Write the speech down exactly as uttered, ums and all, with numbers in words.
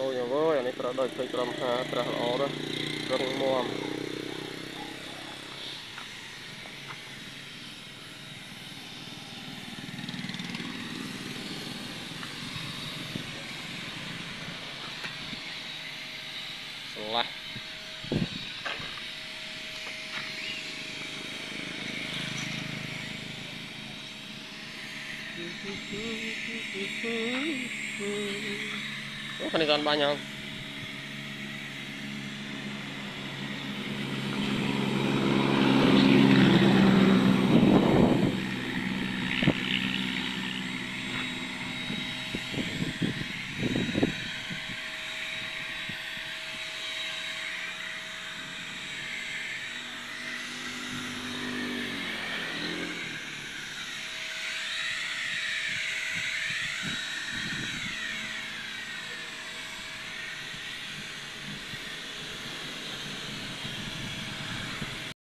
lôi nhà với anh ấy tra đôi cây trầm ha tra lỏ đó rừng muam lah oh, ini kan banyak